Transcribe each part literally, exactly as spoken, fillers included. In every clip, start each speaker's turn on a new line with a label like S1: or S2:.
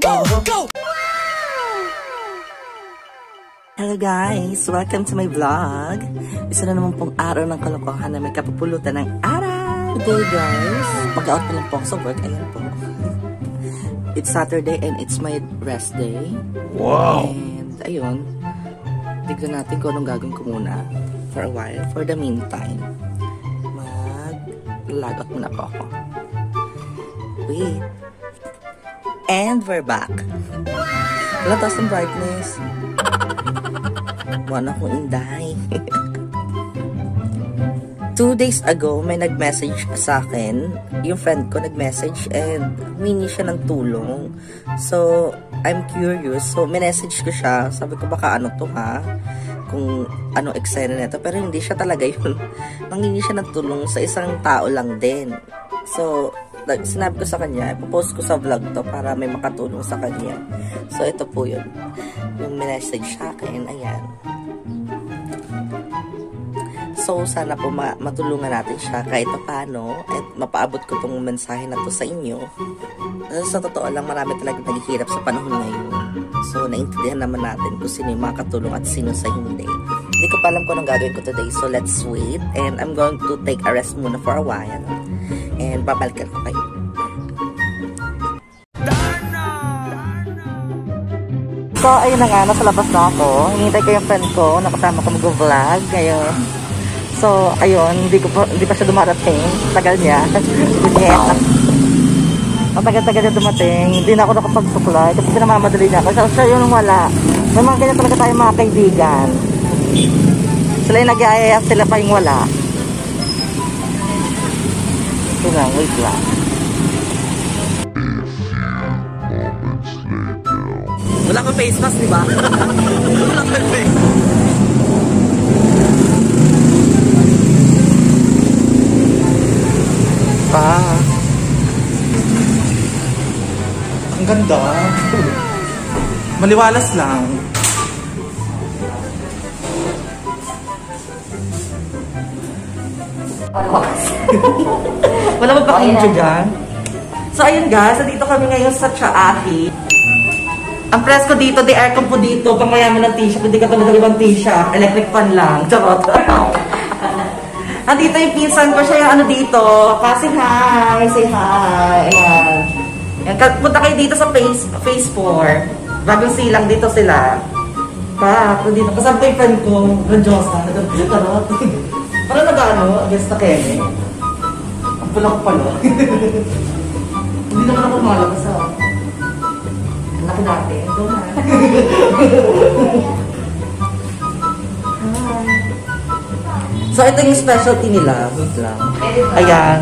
S1: go, go!
S2: Hello guys! Welcome to my vlog. Isa na naman pong araw ng kalokohan na may kapupulutan ng araw. Today guys, mag-out pa lang po ako sa work. Ayan po. It's Saturday and it's my rest day.
S1: Wow!
S2: And ayun, tignan natin kung anong gagawin ko muna for a while. For the meantime, mag-log out muna po ako. Wait. And we're back. Wala taas ng brightness. Wala akong inday. Two days ago, may nag-message sa akin. Yung friend ko nag-message and humingi siya ng tulong. So, I'm curious. So, minessage ko siya. Sabi ko, baka ano to ha? Kung ano eksena nito. Pero hindi siya talaga yun. Nangingi siya ng tulong sa isang tao lang din. So, sinabi ko sa kanya, ipopost ko sa vlog to para may makatulong sa kanya. So, ito po yun. Yung message sa akin, ayan. So, sana po ma matulungan natin siya kahit paano at mapaabot ko tong mensahe na to sa inyo. Sa totoo lang, marami talagang naghihirap sa panahon ngayon. So, naintindihan naman natin kung sino yung makatulong at sino sa hindi. Hindi ko pa alam kung anong gagawin ko today. So, let's wait. And I'm going to take a rest muna for a while. And babalikan ko kayo. So, ayun na nga, nasa labas na ako. Hinihintay ko yung friend ko, nakasama ko mag-vlog. Ngayon. So, ayun, hindi, ko pa, hindi pa siya dumarating. Tagal niya. Ang tagal-tagal niya dumating. Hindi na ako nakapagsuklay kasi pinamamadali niya ako. So, siya yun wala. May mga ganyan talaga tayong mga kaibigan. Sila yung nag-iayaya, sila pa yung wala. Ito lang, wait lang. Wala kang face mask, di ba? Wala kang face mask. Pa. Ang ganda. Maliwalas lang. Wala ba pa intro dyan? So ayun guys, dito kami ngayon sa Chaati. Ang presko dito, the aircon po dito, pang mayaman ng t-shirt, hindi ka tulad ng ibang t-shirt, electric fan lang, charot. Andito yung pinsan ko, siya yung ano dito, kasi hi, say hi, ayan. Ayan. Punta kayo dito sa phase, phase four, bagong silang dito sila. Pa, dito, kasama ko yung friend ko, Radyosa, charot. Parang nag-ano, against na Keme. Ang pula ko pala. Hindi naman ako malabas ha. Laki natin. Doon na. Hi. So, ito yung specialty nila. Wait lang. Ayan.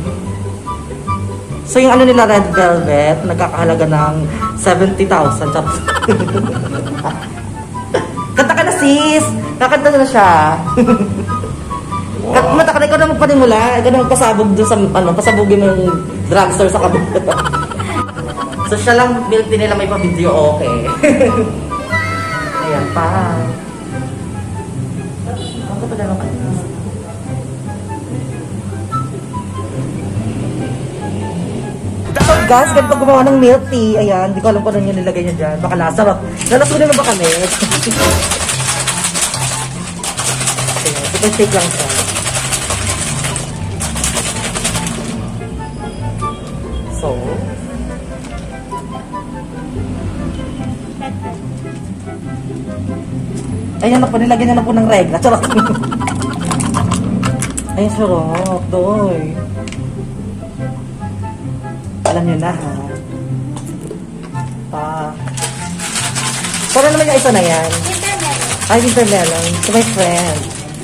S2: So, yung ano nila, red velvet, nagkakahalaga ng seventy thousand. Kanta ka na, sis! Kakanta na siya. Wow. Mata ka na, ikaw na magpanimula. Ikaw na magpasabog doon sa, ano, pasabogin mo yung drugstore sa kabila. So, siya lang, binigti nila may pa-video, okay. Ayan pa. Ako pa lang kanina. So, guys, ganito gumawa ng milk tea. Ayan, hindi ko alam kung ano yung nilagay niya dyan. Baka nasarap. Nalasunin na ba kami? Ayan, super shake lang siya. So, ayan na po, nilagyan na na po ng regla. Charot. Ayun, sarap. Doy. Alam nyo na, ha? Pa. Para naman yung isa na yan. Wintermelon. Ay, wintermelon. To my friend.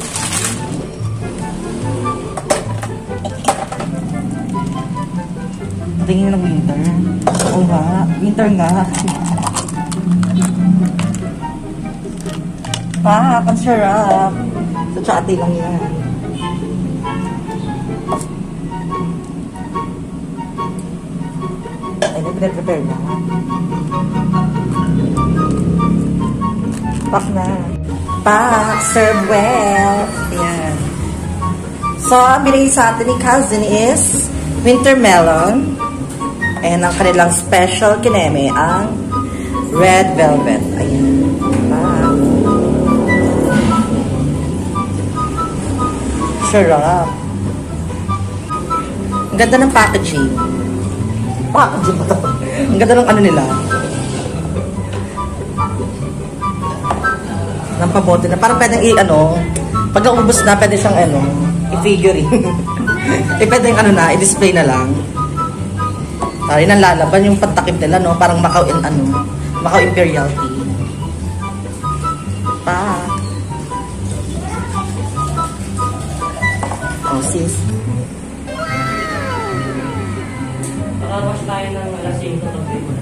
S2: Tingin ng winter. Oo nga. Winter nga. Pa, ang sarap. Sa Chaati lang yan. Ay, nag-prepare na. Pak na. Pak, serve well. Ayan. So, ang binigay sa atin ni cousin is winter melon. And ang kanilang special kineme, ang red velvet. Ayan. Ah. Sarap. Ang ganda ng packaging. Packaging ba ito? Ang ganda ng ano nila. Ng pabote na. Parang pwedeng i-ano, pag naubos na, pwede siyang ano, i-figurine. eh, pwedeng ano na, i-display na lang. Tari nang lalaban yung pantakip nila, no? Parang Macau in ano, Macau Imperial Tea. Pa. Oh, sis.
S1: Nakabas tayo ng alas singko ng paper.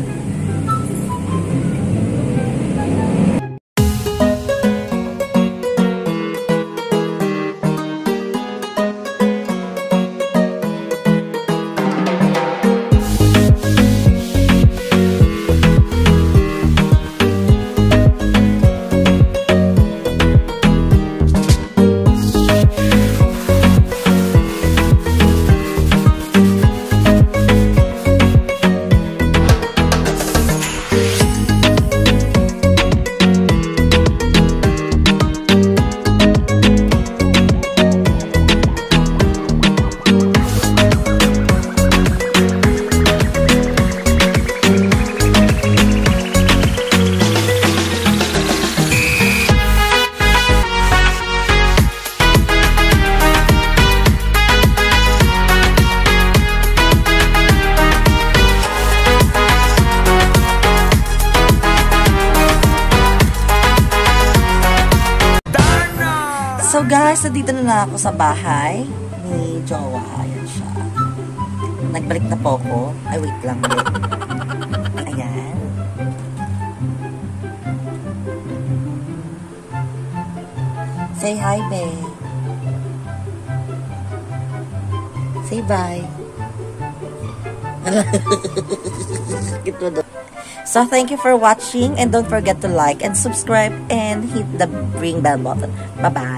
S2: So guys, nandito na, na ako sa bahay ni Jowa. Ayan siya. Nagbalik na po ako. Ay, wait lang. Wait. Ayan. Say hi, babe. Say bye. So, thank you for watching and don't forget to like and subscribe and hit the ring bell button. Bye-bye.